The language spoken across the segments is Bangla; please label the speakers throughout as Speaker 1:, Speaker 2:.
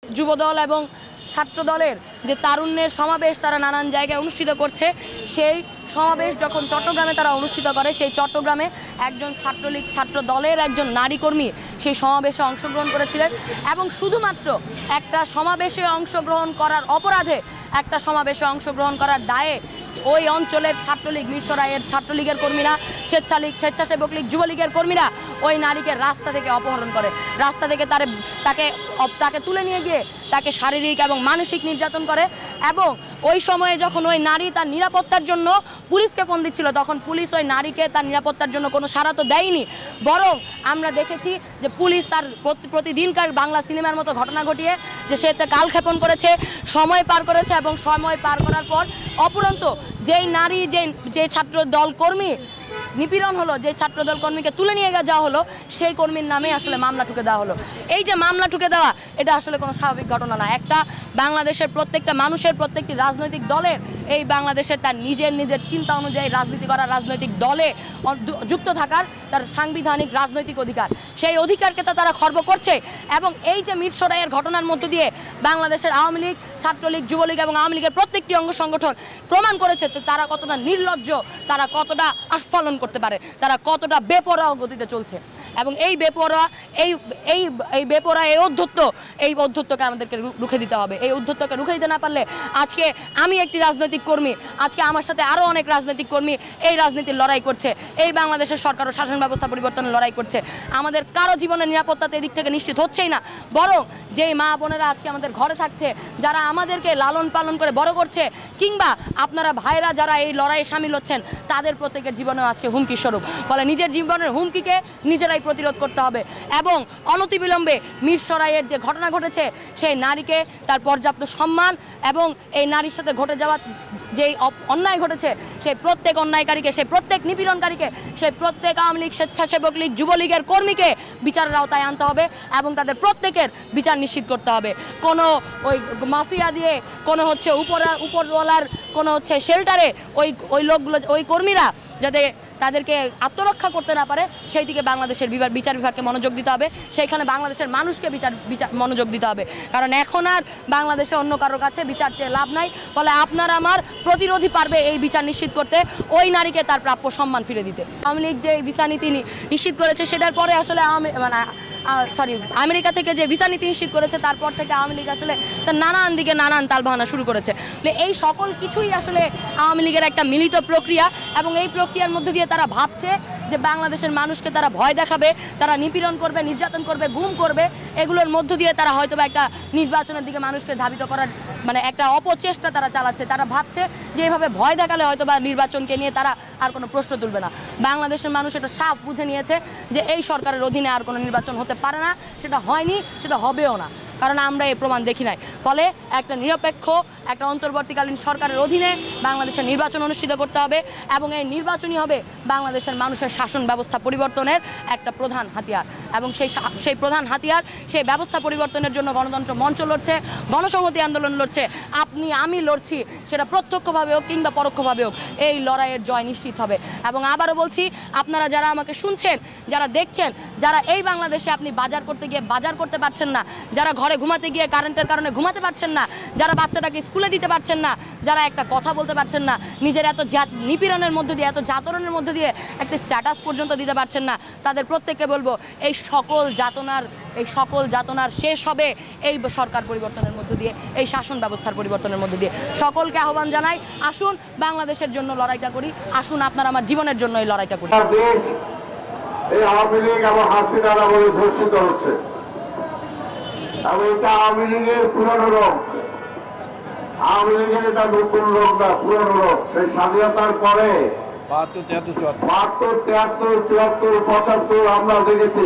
Speaker 1: যুবদল এবং ছাত্র দলের যে তারুণ্যের সমাবেশ তারা নানান জায়গায় অনুষ্ঠিত করছে, সেই সমাবেশ যখন চট্টগ্রামে তারা অনুষ্ঠিত করে, সেই চট্টগ্রামে একজন ছাত্রলীগ ছাত্র দলের একজন নারী কর্মী সেই সমাবেশে অংশগ্রহণ করেছিলেন এবং শুধুমাত্র একটা সমাবেশে অংশগ্রহণ করার অপরাধে, একটা সমাবেশে অংশগ্রহণ করার দায়ে ওই অঞ্চলের ছাত্রলীগ, মিরসরাইয়ের ছাত্রলীগের কর্মীরা, স্বেচ্ছাসেবক লীগ, যুবলীগের কর্মীরা ওই নারীকে রাস্তা থেকে অপহরণ করে, রাস্তা থেকে তাকে তুলে নিয়ে গিয়ে তাকে শারীরিক এবং মানসিক নির্যাতন করে। এবং ওই সময়ে যখন ওই নারী তার নিরাপত্তার জন্য পুলিশকে ফোন দিচ্ছিল, তখন পুলিশ ওই নারীকে তার নিরাপত্তার জন্য কোনো সাড়া তো দেয়নি, বরং আমরা দেখেছি যে পুলিশ তার প্রতিদিনকার বাংলা সিনেমার মতো ঘটনা ঘটিয়ে যে সে কালক্ষেপণ করেছে, সময় পার করেছে এবং সময় পার করার পর অপুরন্ত যেই নারী যে ছাত্র দল কর্মী নিপীড়ন হলো, যে ছাত্রদল কর্মীকে তুলে নিয়ে যাওয়া হলো, সেই কর্মীর নামে আসলে মামলা ঠুকে দেওয়া হলো। এই যে মামলা ঠুকে দেওয়া, এটা আসলে কোনো স্বাভাবিক ঘটনা না। একটা বাংলাদেশের প্রত্যেকটা মানুষের, প্রত্যেকটি রাজনৈতিক দলের এই বাংলাদেশের তার নিজের চিন্তা অনুযায়ী রাজনীতি করা, রাজনৈতিক দলে যুক্ত থাকার তার সাংবিধানিক রাজনৈতিক অধিকার, সেই অধিকারকে তো তারা খর্ব করছে। এবং এই যে মিরসরাইয়ের ঘটনার মধ্য দিয়ে বাংলাদেশের আওয়ামী লীগ, ছাত্রলীগ, যুবলীগ এবং আওয়ামী লীগের প্রত্যেকটি অঙ্গ সংগঠন প্রমাণ করেছে তারা কতটা নির্লজ্জ, তারা কতটা আস্ফালন করতে পারে, তারা কতটা বেপরোয়া গতিতে চলছে। এবং এই অধ্যত্বকে আমাদেরকে রুখে দিতে হবে। এই অধ্যত্বকে রুখে দিতে না পারলে আজকে আমি একটি রাজনৈতিক কর্মী, আজকে আমার সাথে আরও অনেক রাজনৈতিক কর্মী এই রাজনীতির লড়াই করছে, এই বাংলাদেশের সরকার ও শাসন ব্যবস্থা পরিবর্তনের লড়াই করছে। আমাদের কারো জীবনের নিরাপত্তাতে এদিক থেকে নিশ্চিত হচ্ছেই না, বরং যেই মা বোনেরা আজকে আমাদের ঘরে থাকছে, যারা আমাদেরকে লালন পালন করে বড় করছে, কিংবা আপনারা ভাইরা যারা এই লড়াইয়ে সামিল হচ্ছেন, তাদের প্রত্যেকের জীবনেও আজকে হুমকি স্বরূপ। ফলে নিজের জীবনের হুমকিকে নিজেরাই প্রতিরোধ করতে হবে এবং অনতিবিলম্বে মিরসরাইয়ের যে ঘটনা ঘটেছে, সেই নারীকে তার পর্যাপ্ত সম্মান এবং এই নারীর সাথে ঘটে যাওয়া যেই অন্যায় ঘটেছে, সেই প্রত্যেক অন্যায়কারীকে, সেই প্রত্যেক নিপীড়নকারীকে, সেই প্রত্যেক আওয়ামী লীগ, স্বেচ্ছাসেবক লীগ, যুবলীগের কর্মীকে বিচারের আওতায় আনতে হবে এবং তাদের প্রত্যেকের বিচার নিশ্চিত করতে হবে। কোনো ওই মাফিয়া দিয়ে, কোনো উপরওয়ালার কোনো শেল্টারে ওই লোকগুলো, ওই কর্মীরা যাতে তাদেরকে আত্মরক্ষা করতে না পারে, সেই দিকে বাংলাদেশের বিচার বিভাগকে মনোযোগ দিতে হবে, সেইখানে বাংলাদেশের মানুষকে বিচার মনোযোগ দিতে হবে। কারণ এখন আর বাংলাদেশে অন্য কারোর কাছে বিচার চেয়ে লাভ নাই। ফলে আপনার আমার প্রতিরোধী পারবে এই বিচার নিশ্চিত করতে, ওই নারীকে তার প্রাপ্য সম্মান ফিরে দিতে। আওয়ামী লীগ যে বিচার নীতি নিশ্চিত করেছে, সেটার পরে আসলে আমেরিকা থেকে যে ভিসা নীতি নিশ্চিত করেছে, তারপর থেকে আওয়ামী লীগ আসলে তার নানান দিকে নানান তালবাহানা শুরু করেছে। এই সকল কিছুই আসলে আওয়ামী লীগের একটা মিলিত প্রক্রিয়া এবং এই প্রক্রিয়ার মধ্যে দিয়ে তারা ভাবছে যে বাংলাদেশের মানুষকে তারা ভয় দেখাবে, তারা নিপীড়ন করবে, নির্যাতন করবে, গুম করবে, এগুলোর মধ্য দিয়ে তারা হয়তোবা একটা নির্বাচনের দিকে মানুষকে ধাবিত করার একটা অপচেষ্টা তারা চালাচ্ছে। তারা ভাবছে যে এভাবে ভয় দেখালে হয়তোবা নির্বাচনকে নিয়ে তারা আর কোনো প্রশ্ন তুলবে না। বাংলাদেশের মানুষ এটা সাফ বুঝে নিয়েছে যে এই সরকারের অধীনে আর কোনো নির্বাচন হতে পারে না, সেটা হয়নি, সেটা হবেও না, কারণ আমরা এই প্রমাণ দেখি নাই। ফলে একটা নিরপেক্ষ, একটা অন্তর্বর্তীকালীন সরকারের অধীনে বাংলাদেশের নির্বাচন অনুষ্ঠিত করতে হবে এবং এই নির্বাচনই হবে বাংলাদেশের মানুষের শাসন ব্যবস্থা পরিবর্তনের একটা প্রধান হাতিয়ার। এবং সেই প্রধান হাতিয়ার, সেই ব্যবস্থা পরিবর্তনের জন্য গণতন্ত্র মঞ্চ লড়ছে, গণসংহতি আন্দোলন লড়ছে, আমি লড়ছি, সেটা প্রত্যক্ষভাবে হোক কিংবা পরোক্ষভাবে হোক, এই লড়াইয়ের জয় নিশ্চিত হবে। এবং আবারও বলছি, আপনারা যারা আমাকে শুনছেন, যারা দেখছেন, যারা এই বাংলাদেশে আপনি বাজার করতে গিয়ে বাজার করতে পারছেন না, যারা ঘরে ঘুমাতে গিয়ে কারেন্টের কারণে ঘুমাতে পারছেন না, যারা বাচ্চাটাকে স্কুলে দিতে পারছেন না, যারা একটা কথা বলতে পারছেন না, নিজের এত নিপীড়নের মধ্য দিয়ে, এত যাতনার মধ্য দিয়ে একটা স্ট্যাটাস পর্যন্ত দিতে পারছেন না, তাদের প্রত্যেককে বলবো এই সকল যাতনার শেষ হবে এই সরকার পরিবর্তনের মধ্য দিয়ে, এই শাসন ব্যবস্থার পরিবর্তনের মধ্য দিয়ে। সকলকে আহ্বান জানাই, আসুন বাংলাদেশের জন্য লড়াইটা করি, আসুন আপনার আমার জীবনের জন্য এই লড়াইটা করি।
Speaker 2: এই আওয়ামী লীগ এবং হাসিনারা বলে ধর্ষিত হচ্ছে এবং এটা আওয়ামী লীগের পুরনো রোগ। আওয়ামী লীগের এটা নতুন রোগ না, পুরনো রোগ। সেই স্বাধীনতার পরে 72, 73, 74, 75 আমরা দেখেছি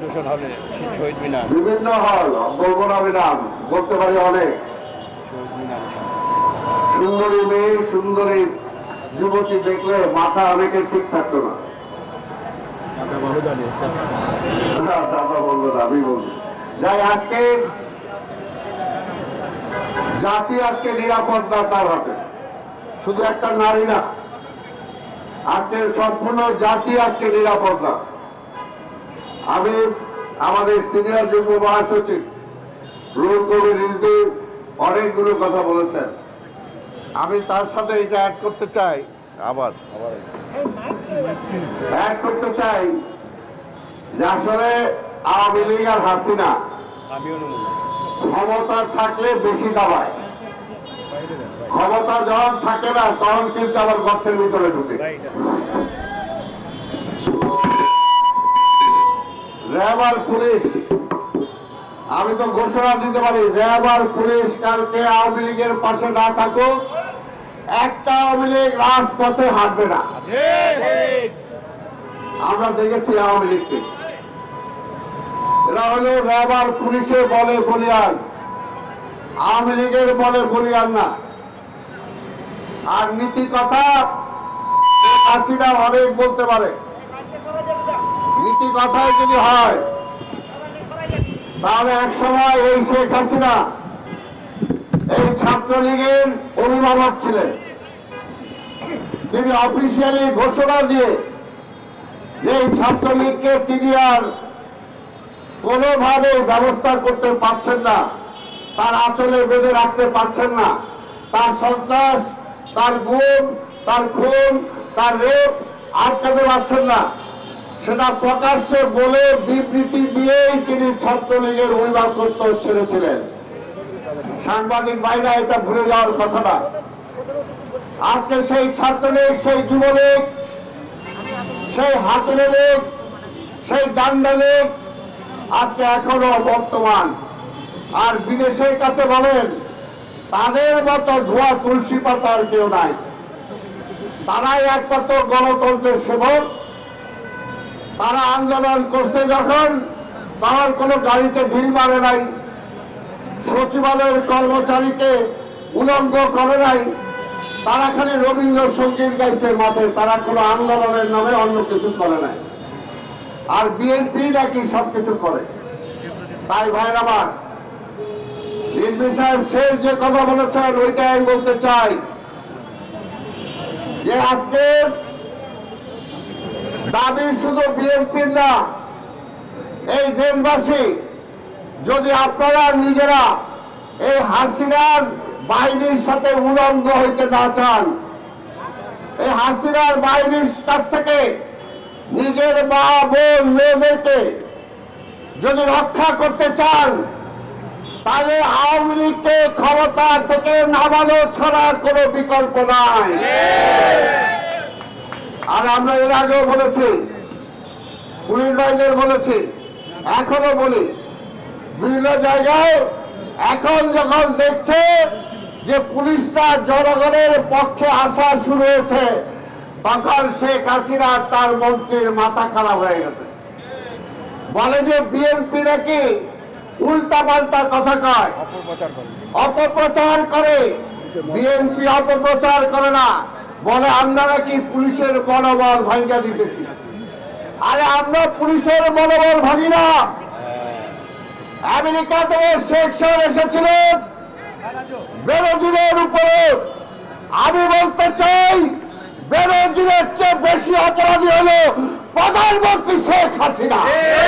Speaker 2: বিভিন্ন হল, বলবো না আমি নাম, বলতে পারি অনেক। সুন্দরী মেয়ে, সুন্দরী যুবতী দেখলে মাথা অনেকের ঠিক থাকতো না। দাদা বলবো না, আমি বলছি। যাই, আজকে জাতি আজকে নিরাপত্তা তার হাতে, শুধু একটা নারী না, আজকে সম্পূর্ণ জাতি আজকে নিরাপত্তা। আমি আমাদের সিনিয়র যুগ্ম মহাসচিব রুহুল কবির রিজভী অনেকগুলো কথা বলেছেন। আমি তার সাথে এটা অ্যাড করতে চাই, অ্যাড করতে চাই যে আসলে আওয়ামী লীগ আর হাসিনা ক্ষমতা থাকলে বেশি দাবায়, ক্ষমতা যখন থাকে না তখন কিন্তু আবার গর্তের ভিতরে ঢুকে। র্যাব আর পুলিশ, আমি তো ঘোষণা দিতে পারি, র্যাব আর পুলিশ কালকে আওয়ামী লীগের পাশে না থাকুক, একটা আওয়ামী লীগ রাজপথে হাঁটবে না। আমরা দেখেছি আওয়ামী লীগকে, এরা হলো র্যাব আর পুলিশের বলে বলিয়ান, আওয়ামী লীগের বলে বলিয়ান না। আর নীতি কথা হাসিনা অনেক বলতে পারে, নীতি কথায় যদি হয় তাহলে এক সময় এই শেখ হাসিনা এই ছাত্রলীগের অভিভাবক ছিলেন। তিনি অফিসিয়ালি ঘোষণা দিয়ে যে এই ছাত্রলীগকে তিনি আর কোনোভাবে ব্যবস্থা করতে পারছেন না, তার আঁচলে বেঁধে রাখতে পারছেন না, তার সন্ত্রাস, তার গুম, তার খুন, তার রেপ আটকাতে পারছেন না, সেটা প্রকাশ্যে বলে বিবৃতি দিয়েই তিনি ছাত্রলীগের অভিভাবকত্ব ছেড়েছিলেন। সাংবাদিক ভাইরা এটা ভুলে যাওয়ার কথা না। আজকে সেই ছাত্রলীগ, সেই যুবলীগ, সেই হাতুড়ে লীগ, সেই ডান্ডা লীগ আজকে এখনো বর্তমান। আর বিদেশের কাছে বলেন তাদের মতো ধোয়া তুলসী পাতার কেউ নাই, তারাই একমাত্র গণতন্ত্রের সেবক। তারা আন্দোলন করছে যখন তখন কোনো গাড়িতে ঢিল মারে নাই, সচিবালয়ের কর্মচারীকে উলঙ্গ করে নাই, তারা খালি রবীন্দ্রসঙ্গীত গাইছে মাঠে, তারা কোনো আন্দোলনের নামে অন্য কিছু করে নাই। আর বিএনপি নাকি সবকিছু করে। তাই ভাইরা আমার, রিজভী সাহেব শেষ যে কথা বলেছেন ওইটাই আমি বলতে চাই যে আজকে দাবি শুধু বিএনপির না, এই দেশবাসী যদি আপনারা নিজেরা এই হাসিনার বাহিনীর সাথে উলঙ্গ হইতে না চান, এই হাসিনার বাহিনীর কাছ থেকে নিজের মা বোন মেয়েদেরকে যদি রক্ষা করতে চান, তাহলে আওয়ামী লীগকে ক্ষমতা থেকে নামানো ছাড়া কোনো বিকল্প নাই। আর আমরা এর আগেও বলেছি, পুলিশ ভাইদের বলেছি, এখনো বলি, বিভিন্ন জায়গায় এখন যখন দেখছে যে পুলিশরা জনগণের পক্ষে আসা শুরু হয়েছে, তখন শেখ হাসিনা তার মন্ত্রীর মাথা খারাপ হয়ে গেছে। বলে যে বিএনপি নাকি উল্টা পাল্টা কথা কয়, অপপ্রচার করে। বিএনপি অপপ্রচার করে না, বলে আমরা নাকি পুলিশের মনোবল ভাঙ্গা দিতেছি। আরে আমরা পুলিশের মনোবল ভাঙি না। আমেরিকা থেকে শেখ সাহেব এসেছিলেন বেনজিরের উপরে। আমি বলতে চাই, বেনজিরের চেয়ে বেশি অপরাধী হলো প্রধানমন্ত্রী শেখ হাসিনা।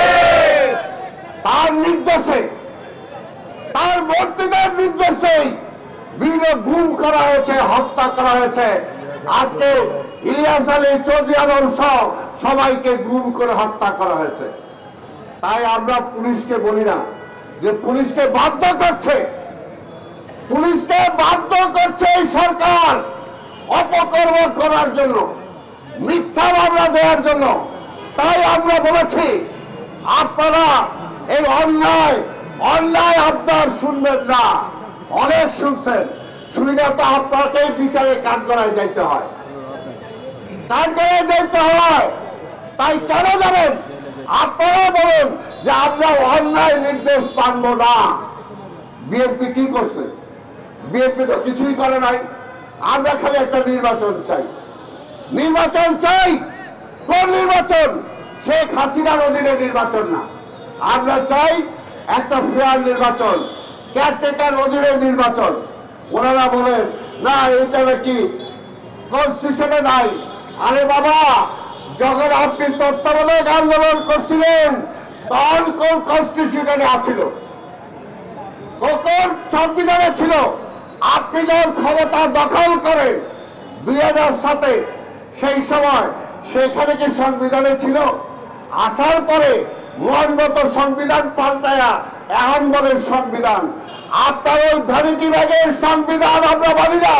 Speaker 2: তার নির্দেশে, তার মন্ত্রীদের নির্দেশে বিভিন্ন গুম করা হয়েছে, হত্যা করা হয়েছে। আজকে ইলিয়াস আলী, চৌধুরী আলম সহ সবাইকে গুম করে হত্যা করা হয়েছে। তাই আমরা পুলিশকে বলি না যে পুলিশকে বাধ্য করছে, পুলিশকে বাধ্য করছে এই সরকার অপকর্ম করার জন্য, মিথ্যা মামলা দেওয়ার জন্য। তাই আমরা বলেছি আপনারা এই অন্যায় আপনার শুনবেন না। অনেক শুনছেন, শুনি না তো আপনাকেই বিচারে কাঠগড়ায় যাইতে হয়, কাঠগড়ায় যাইতে হয়। তাই কেন যাবেন? আপনারা বলেন যে আমরা অন্যায় নির্দেশ মানব না। বিএনপি কি করছে? বিএনপি তো কিছুই করে নাই। আমরা খালি একটা নির্বাচন চাই, নির্বাচন চাই। কোন নির্বাচন? শেখ হাসিনার অধীনে নির্বাচন না। আমরা চাই একটা ফেয়ার নির্বাচন, কেয়ারটেকার অধীনে নির্বাচন। ওনারা বলেন না, এটা নাকি কনস্টিটিউশনে নাই। আরে বাবা, যখন আপনি তত্ত্বাবধায়ক আন্দোলন করছিলেন তখন কোন কনস্টিটিউশনে আছিল? কোন সংবিধানে ছিল? আপনি যখন ক্ষমতা দখল করেন 2007-এ, সেই সময় সেখানে কি সংবিধানে ছিল? আসার পরে মহানগত সংবিধান পাল্টায়া এখন বলেন সংবিধান। আপনার ওই ভ্যানিটি ব্যাগের সংবিধান আমরা মানি না।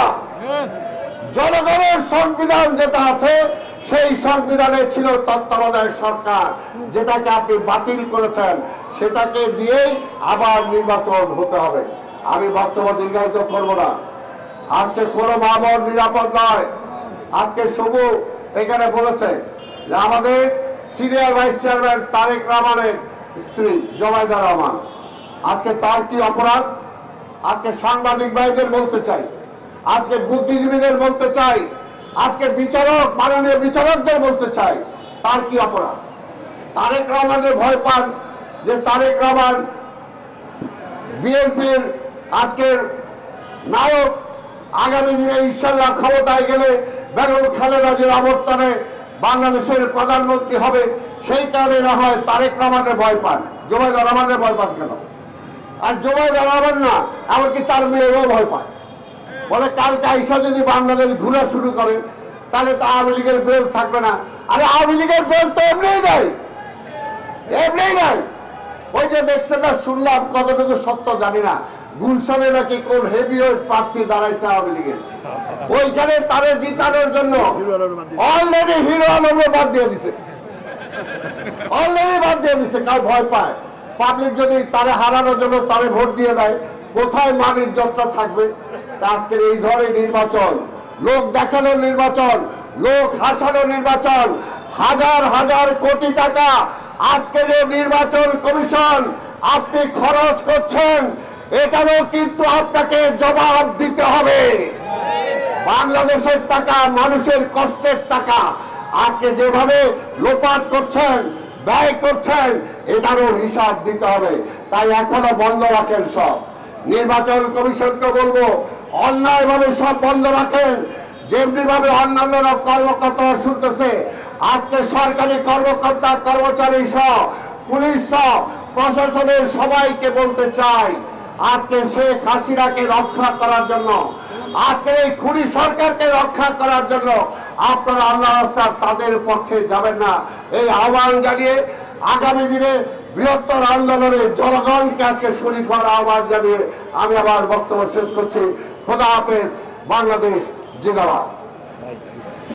Speaker 2: জনগণের সংবিধান যেটা আছে সেই সংবিধানে ছিল তত্ত্বাবধায়ক সরকার, যেটাকে আপনি বাতিল করেছেন, সেটাকে দিয়েই আবার নির্বাচন হতে হবে। আমি বক্তব্য দীর্ঘায়িত করব না। আজকে কোনো মা-বোন নিরাপদ নয়। আজকে শুভু এখানে বলেছে যে আমাদের সিনিয়র ভাইস চেয়ারম্যান তারেক রহমানের স্ত্রী জুবাইদা রহমান, আজকে তার কি অপরাধ? আজকে সাংবাদিক ভাইদের বলতে চাই, আজকে বুদ্ধিজীবীদের বলতে চাই, আজকে বিচারক, মাননীয় বিচারকদের বলতে চাই, তার কি অপরাধ? তারেক রহমানের ভয় পান যে তারেক রহমান বিএনপির আজকের নায়ক, আগামী দিনে ইনশাল্লাহ ক্ষমতায় গেলে বেগম খালেদা জিয়ার অবর্তনে বাংলাদেশের প্রধানমন্ত্রী হবে, সেই কারণে না হয় তারেক রহমানের ভয় পান। জুবাইদা রহমানের ভয় পান কেন? আর জুবাইদা রহমান না, এমনকি তার মেয়েরও ভয় পায়। বলে কালকে আইসা যদি বাংলাদেশ ঘুরা শুরু করে তাহলে তো আওয়ামী লীগের বেল থাকবে না। আরে আওয়ামী লীগের বেল তো এমনিই নাই, এমনিই নাই। ওই যে দেখছেন না, শুনলাম, কতটুকু সত্য জানি না, গুলশানে নাকি কোন হেভিওয়েট প্রার্থী দাঁড়াইছে আওয়ামী লীগের, ওইখানে তারে জিতানোর জন্য অলরেডি হিরো আলমকে বাদ দিয়ে দিছে, অলরেডি বাদ দিয়ে দিছে। কার ভয় পায়? পাবলিক যদি তারে হারানোর জন্য তারে ভোট দিয়ে দেয়, কোথায় মানের যাত্রা থাকবে? আজকের এই ধরনের নির্বাচন, লোক দেখানোর নির্বাচন, লোক হাসানোর নির্বাচন, হাজার হাজার কোটি টাকা আজকের এই নির্বাচন কমিশন আপনি খরচ করছেন, এটারও কিন্তু আপনাকে জবাব দিতে হবে। বাংলাদেশের টাকা, মানুষের কষ্টের টাকা আজকে যেভাবে লোপাট করছেন, ব্যয় করছেন, এটারও হিসাব দিতে হবে। তাই এখনো বন্ধ রাখেন সব। নির্বাচন কমিশনকে বলবো অন্যায়ভাবে সব বন্ধ রাখেন। যেমনি ভাবে অন্যান্য কর্মকর্তারা শুনতেছে, আজকে সরকারি কর্মকর্তা কর্মচারী সহ পুলিশ সহ প্রশাসনের সবাইকে বলতে চাই, আজকে শেখ হাসিনাকে রক্ষা করার জন্য, আজকের এই খুনি সরকারকে রক্ষা করার জন্য আপনারা আল্লাহ রাস্তায় তাদের পক্ষে যাবেন না। এই আহ্বান জানিয়ে আগামী দিনে বৃহত্তর আন্দোলনে জনগণকে আজকে শরীক হওয়ার আহ্বান জানিয়ে আমি আবার বক্তব্য শেষ করছি। খোদা হাফেজ। বাংলাদেশ জিন্দাবাদ।